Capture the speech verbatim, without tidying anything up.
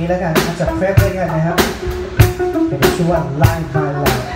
แล้วกันอาจจะเพรสด้วยกันนะครับเป็นช่วงไลน์พาไลน์